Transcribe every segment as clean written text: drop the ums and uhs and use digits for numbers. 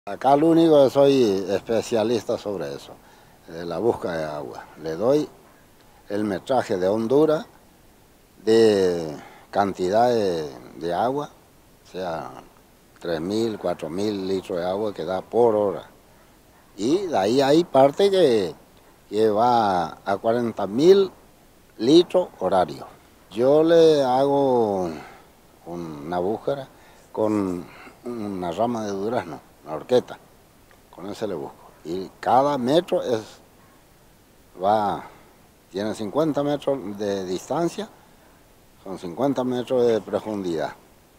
Acá lo único que soy especialista sobre eso, la búsqueda de agua. Le doy el metraje de Honduras de cantidad de agua, o sea, 3.000, 4.000 litros de agua que da por hora. Y de ahí hay parte que va a 40.000 litros horarios. Yo le hago una búsqueda con una rama de durazno, una horqueta, con ese le busco. Y cada metro tiene 50 metros de distancia, son 50 metros de profundidad.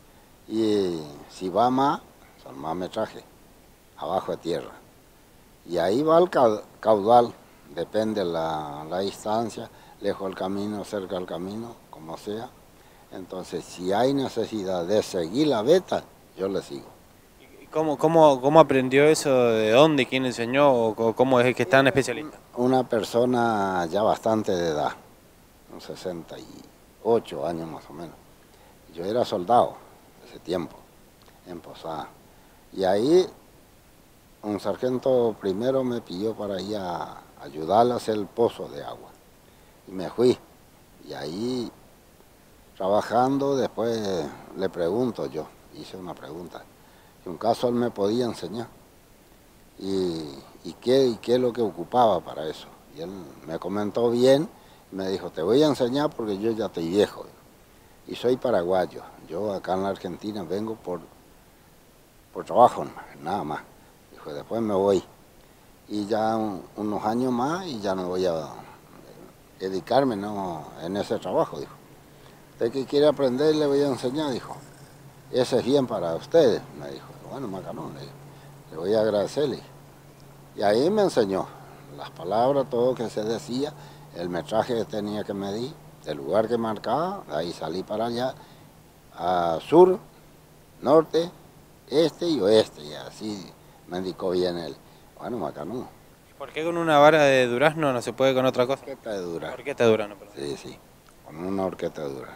Y si va más, son más metrajes, abajo de tierra. Y ahí va el caudal, depende la distancia, lejos del camino, cerca del camino, como sea. Entonces, si hay necesidad de seguir la veta, yo le sigo. ¿Y cómo aprendió eso? ¿De dónde? ¿Quién enseñó? ¿O cómo es que es tan especialista? Una persona ya bastante de edad, unos 68 años más o menos. Yo era soldado ese tiempo, en Posada. Y ahí un sargento primero me pidió para ir a ayudarle a hacer el pozo de agua. Y me fui. Y ahí trabajando, después le pregunto yo, hice una pregunta. Si un caso él me podía enseñar. ¿Y qué es lo que ocupaba para eso? Y él me comentó bien, me dijo, te voy a enseñar porque yo ya estoy viejo. Y soy paraguayo. Yo acá en la Argentina vengo por trabajo, nada más. Dijo, después me voy. Y ya unos años más y ya no voy a dedicarme no, en ese trabajo, dijo. Usted que quiere aprender le voy a enseñar, dijo. Ese es bien para ustedes, me dijo. Bueno, Macanón, le voy a agradecerle. Y ahí me enseñó las palabras, todo lo que se decía, el metraje que tenía que medir, el lugar que marcaba, de ahí salí para allá, a sur, norte, este y oeste, y así me indicó bien él. Bueno, Macanú. ¿Y por qué con una vara de durazno no se puede con otra cosa? Horqueta de durazno. Horqueta de durazno, perdón. Sí, sí, con una horqueta de durazno.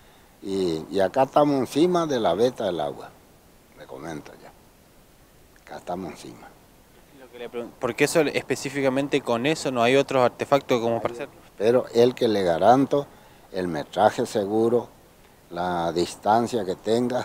Y acá estamos encima de la veta del agua, le comento ya. Acá estamos encima. ¿Por qué eso, específicamente con eso no hay otros artefactos como para hacer? Pero el que le garanto, el metraje seguro, la distancia que tenga,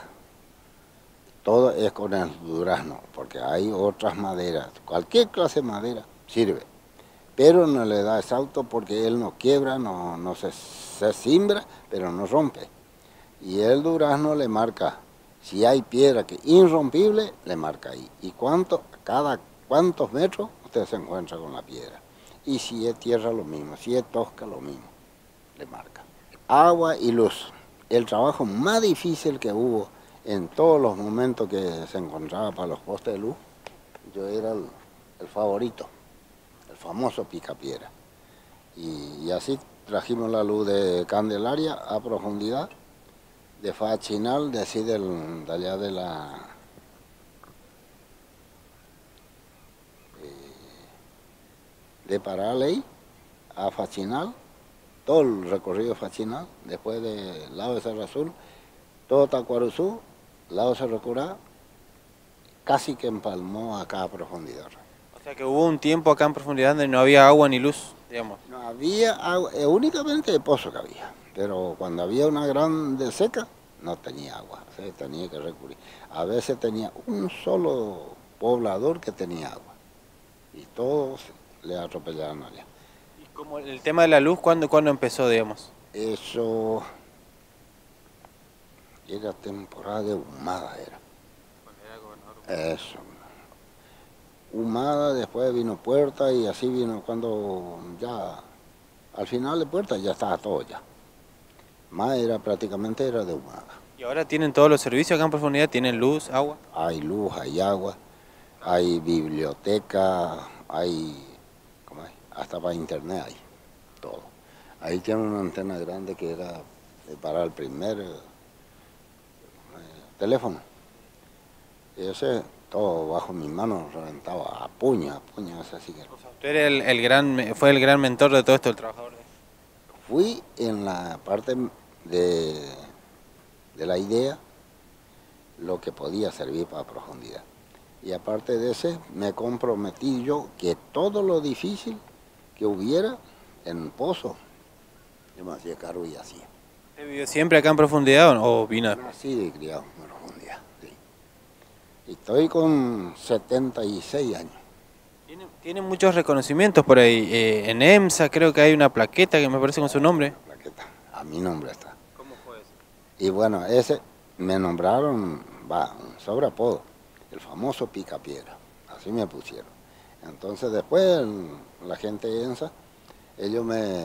todo es con el durazno, porque hay otras maderas, cualquier clase de madera sirve, pero no le da salto porque él no quiebra, no se cimbra, pero no rompe. Y el durazno le marca, si hay piedra que es irrompible, le marca ahí. Y cada cuántos metros usted se encuentra con la piedra. Y si es tierra, lo mismo, si es tosca, lo mismo, le marca. Agua y luz. El trabajo más difícil que hubo en todos los momentos que se encontraba para los postes de luz, yo era el favorito, el famoso picapiedra. Y así trajimos la luz de Candelaria a profundidad, de Fachinal, de así de allá de Paraley a Fachinal, todo el recorrido de Fachinal, después del lado de Cerro Azul, todo Tacuaruzú, lado de Cerro Curá, casi que empalmó acá a profundidad. O sea que hubo un tiempo acá en profundidad donde no había agua ni luz, digamos. No había agua, únicamente de pozo que había, pero cuando había una grande seca, no tenía agua, o sea, tenía que recurrir. A veces tenía un solo poblador que tenía agua, y todos le atropellaron allá. Y como el tema de la luz, ¿cuándo empezó, digamos? Eso era temporada de humada, era. Cuando era gobernador. Eso. Humada, después vino Puerta y así vino cuando ya, al final de Puerta ya estaba todo ya. Más era prácticamente era de humada. ¿Y ahora tienen todos los servicios acá en profundidad? ¿Tienen luz, agua? Hay luz, hay agua, hay biblioteca, hay, ¿cómo es? Hasta para internet hay, todo. Ahí tiene una antena grande que era para el primer teléfono. Y ese, todo bajo mis manos, reventaba a puño, así que... O sea, usted era fue el gran mentor de todo esto, el trabajador. Fui en la parte de la idea lo que podía servir para profundidad. Y aparte de ese, me comprometí yo que todo lo difícil que hubiera en el pozo, yo me hacía cargo y hacía. ¿Usted vivió siempre acá en Profundidad o vino después? Nací de criado en profundidad, sí. Y estoy con 76 años. Tiene muchos reconocimientos por ahí. En EMSA creo que hay una plaqueta que me parece con su nombre. Plaqueta, a mi nombre está. ¿Cómo fue eso? Y bueno, ese me nombraron, un sobreapodo, el famoso Picapiedra, así me pusieron. Entonces después la gente de ENSA, ellos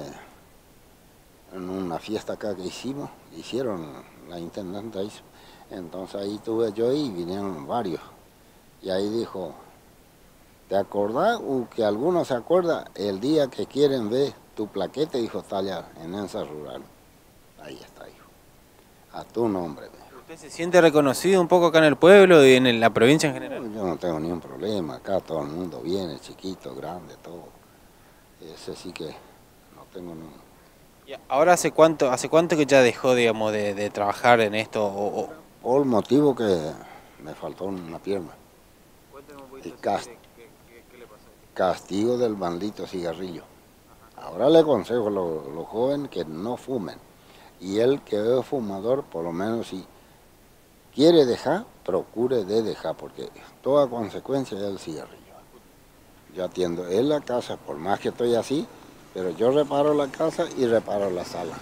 en una fiesta acá que hicieron, la intendente hizo, entonces ahí tuve yo y vinieron varios. Y ahí dijo, ¿te acordás o que alguno se acuerda el día que quieren ver tu plaqueta? Dijo, está allá en ENSA Rural. Ahí está, hijo. A tu nombre. ¿Usted se siente reconocido un poco acá en el pueblo y en la provincia en general? Yo no tengo ningún problema, acá todo el mundo viene, chiquito, grande, todo. Ese sí que no tengo ningún... ¿Y ahora hace cuánto que ya dejó, digamos, de trabajar en esto? Por el motivo que me faltó una pierna. Y ¿Qué le pasó? castigo del maldito cigarrillo. Ahora le aconsejo a los jóvenes que no fumen. Y él que es fumador, por lo menos si quiere dejar, procure de dejar, porque toda consecuencia es el cigarrillo. Yo atiendo en la casa, por más que estoy así, pero yo reparo la casa y reparo la sala.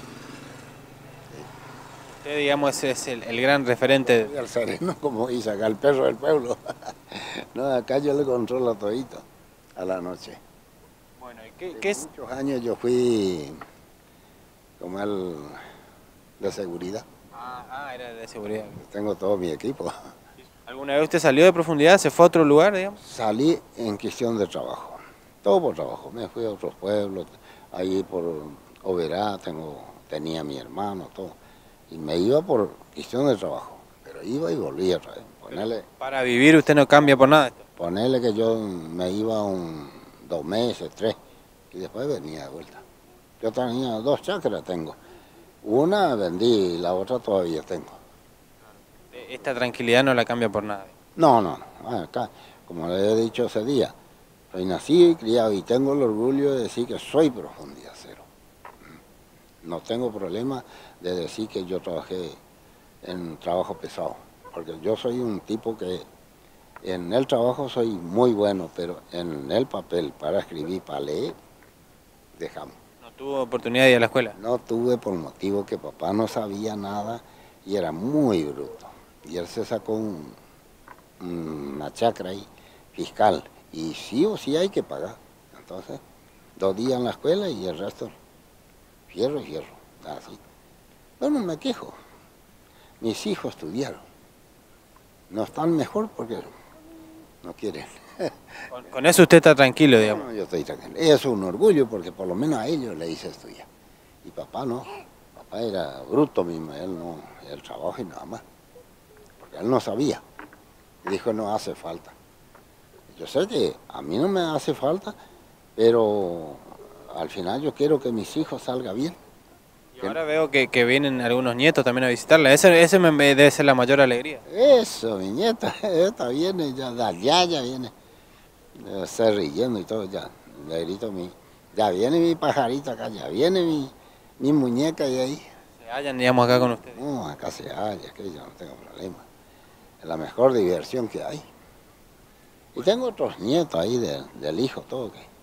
Usted, digamos, es el gran referente. Soy el sereno, como dice acá, el perro del pueblo. No, acá yo le controlo todito a la noche. Bueno, ¿y qué es? Muchos años yo fui como el de seguridad. Era de seguridad. Tengo todo mi equipo. ¿Alguna vez usted salió de Profundidad, se fue a otro lugar, digamos? Salí en cuestión de trabajo, todo por trabajo. Me fui a otros pueblos, ahí por Oberá tenía mi hermano, todo. Y me iba por cuestión de trabajo, pero iba y volvía otra vez. Para vivir usted no cambia por nada. Ponele que yo me iba 2 meses, 3, y después venía de vuelta. Yo tenía 2 chacras, tengo. Una vendí y la otra todavía tengo. Esta tranquilidad no la cambia por nada. No. Acá, como le he dicho ese día, soy nacido y criado y tengo el orgullo de decir que soy Profundidad Cero. No tengo problema de decir que yo trabajé en trabajo pesado, porque yo soy un tipo que en el trabajo soy muy bueno, pero en el papel para escribir, para leer, dejamos. ¿No tuvo oportunidad de ir a la escuela? No tuve por motivo que papá no sabía nada y era muy bruto. Y él se sacó una chacra ahí, fiscal, y sí o sí hay que pagar. Entonces, 2 días en la escuela y el resto, fierro, así. Bueno, me quejo. Mis hijos estudiaron. No están mejor porque no quieren. Con eso usted está tranquilo, digamos. No, yo estoy tranquilo. Es un orgullo porque por lo menos a ellos le hice estudiar. Y papá no. Papá era bruto mismo, él no, el trabajo y nada más. Porque él no sabía. Y dijo, no hace falta. Yo sé que a mí no me hace falta, pero al final yo quiero que mis hijos salgan bien. Y ahora veo que vienen algunos nietos también a visitarla. Ese debe ser la mayor alegría. Eso, mi nieta, esta viene, ya viene. Se riendo y todo, ya. Le grito ya viene mi pajarito acá, ya viene mi muñeca y ahí. Se hallan, digamos, acá con ustedes. No, acá se halla, que yo no tengo problema. Es la mejor diversión que hay. Y tengo otros nietos ahí del hijo, todo que